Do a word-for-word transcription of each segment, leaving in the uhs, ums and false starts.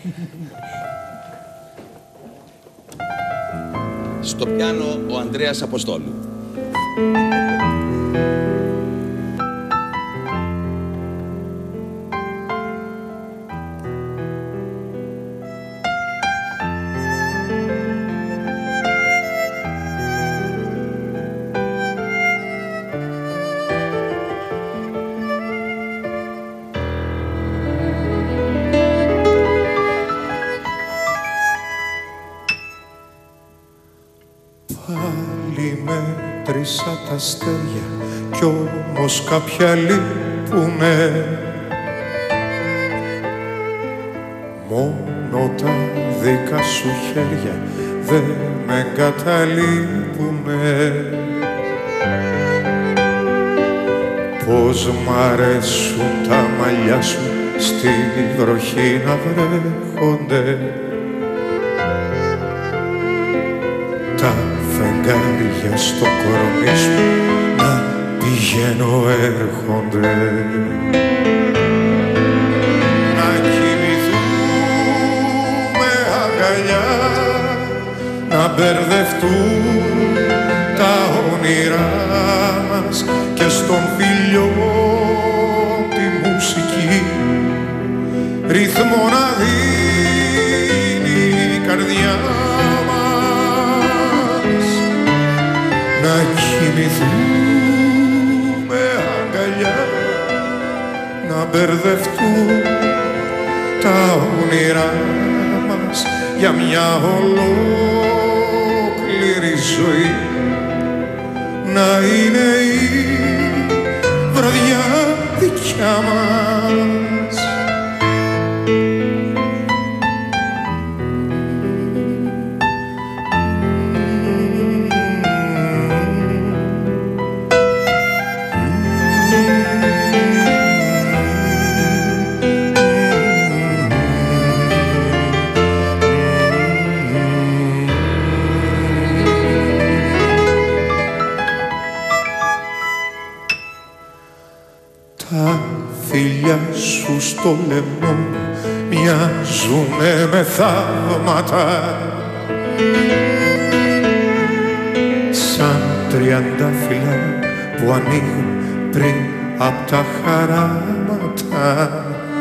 Στο πιάνο ο Ανδρέας Αποστόλου. Πάλι μέτρησα τα αστέρια κι όμως κάποια λείπουνε. Μόνο τα δικά σου χέρια δεν με εγκαταλείπουνε. Πώς μ' αρέσουν τα μαλλιά σου στη βροχή να βρέχονται. Τα φεγγάρια στο κορμί σου να πηγαίνω έρχονται. Να κοιμηθούμε αγκαλιά, να μπερδευτούν τα όνειρά μας και στον φιλιό τη μουσική ρυθμό να δίνει η καρδιά. Να κοιμηθούμε αγκαλιά, να μπερδευτούν τα όνειρά μας για μια ολόκληρη ζωή. Να είναι η βραδιά δικιά μας. Τα φιλιά σου στο λαιμό μοιάζουνε με θαύματα, σαν τριαντάφυλλα που ανοίγουν πριν απ' τα χαράματα.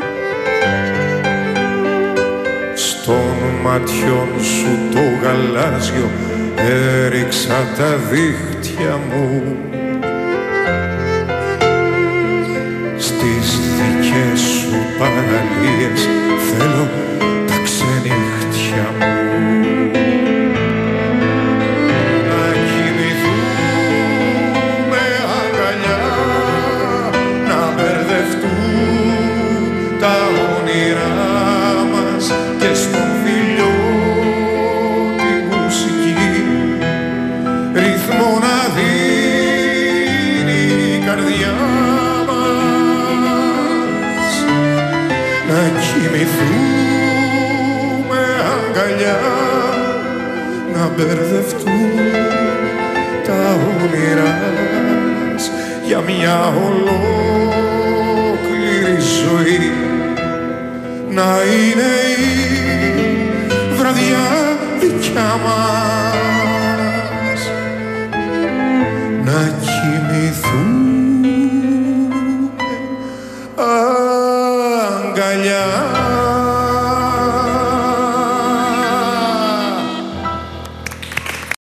Στον ματιών σου το γαλάζιο έριξα τα δίχτυα μου. Στις δικές σου παραλίες θέλω τα ξενύχτια μου. Να κοιμηθούμε αγκαλιά, να μπερδευτούν τα όνειρά μας και στον φιλιό τη μουσική ρυθμό να δίνει η καρδιά. Να κοιμηθούμε αγκαλιά, να μπερδευτούν τα όνειρά μας για μια ολόκληρη ζωή. Να είναι η βραδιά δικιά μας.